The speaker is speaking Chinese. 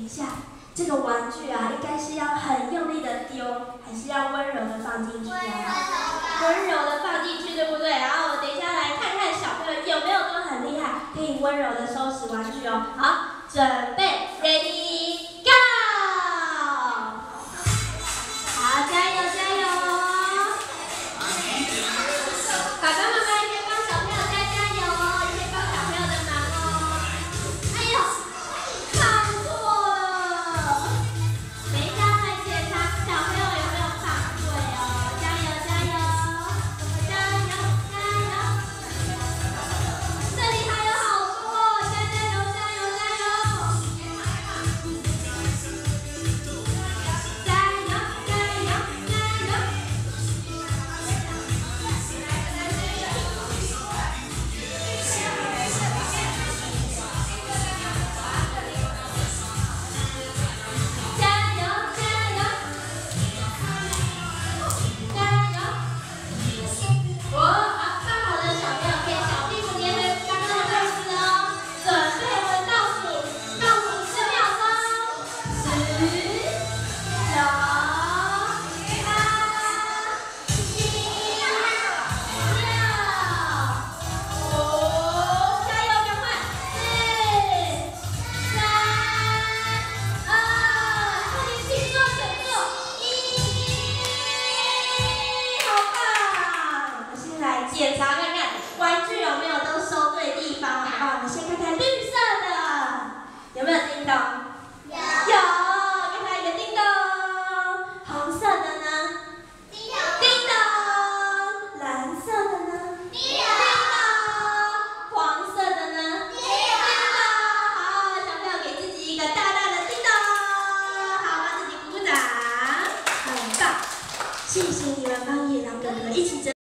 一下，这个玩具啊，应该是要很用力的丢，还是要温柔的放进去啊？温柔的放进去，对不对？然后我等一下来看看小朋友有没有都很厉害，可以温柔的收拾玩具哦。好，准备 ，ready go！ 好，加油加油！爸爸妈妈也可以帮小朋友加油哦，也可以帮小朋友的忙哦。哎呦，放错了！等一下来检查小朋友有没有放对哦，加油加油！加油加油！这里还有好多，加油加油加油！加油加油加油！加油加油加油！我放好的小朋友可以小屁股捏回刚刚的位置哦。准备，我们倒数10秒钟，10、9、8、7、6、5，加油，赶快！4、3、2，快点请坐，请坐。好棒！我们先来检查看看玩具有没有都收对地方，好不好？我们先看看绿色的，有没有叮咚？有，给它一个叮咚。红色的呢？叮咚。蓝色的呢？叮咚。黄色的呢？叮咚。好，小朋友给自己一个大大的叮咚。好，帮自己鼓鼓掌，很棒。谢谢你们帮野狼哥哥一起整。